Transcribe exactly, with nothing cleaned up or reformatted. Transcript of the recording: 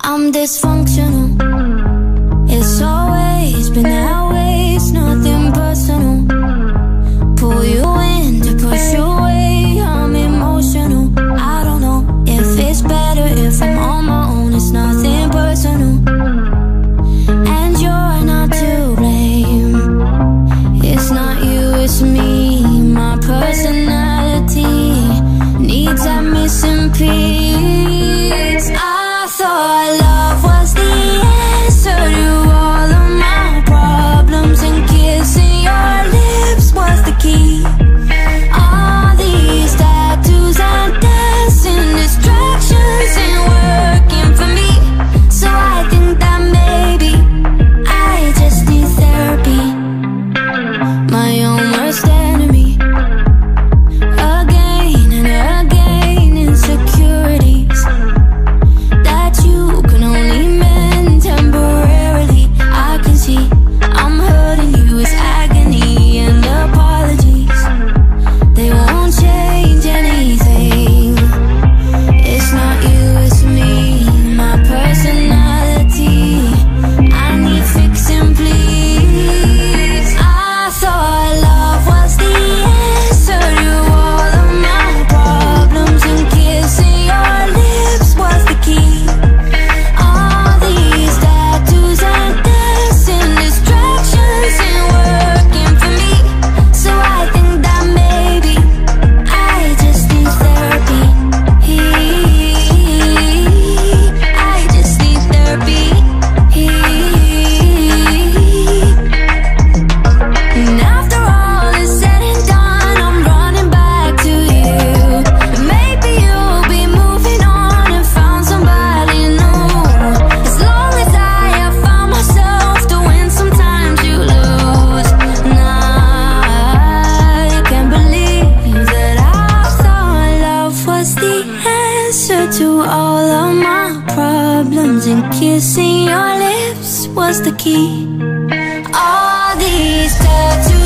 I'm dysfunctional. It's always been that way. It's nothing personal. Pull you in to push you away. I'm emotional. I don't know if it's better if I'm on my own. It's nothing personal, and you're not to blame. It's not you, it's me. My personality needs that missing piece. I thought love was the answer to all of my problems, and kissing your lips was the key. All these tattoos and dancing distractions ain't working for me. So I think that maybe I just need therapy. My own worst enemy. Again and again, insecurities that you can only mend temporarily. I can see I'm hurting you. It's agony and apologies. They won't change anything. It's not you, it's me. My personality, I need fixing, please. I thought love was the answer to all of my problems, and kissing your lips was the key. All these tattoos and dancing distractions ain't working for me. So I think that maybe I just need therapy. I just need therapy. And after all is said and done, I'm running back to you. Maybe you'll be moving on and found somebody new. As long as I have found myself to win, sometimes you lose. Nah, I can't believe that I thought love was the answer to all of my problems, and kissing your lips was the key. All these tattoos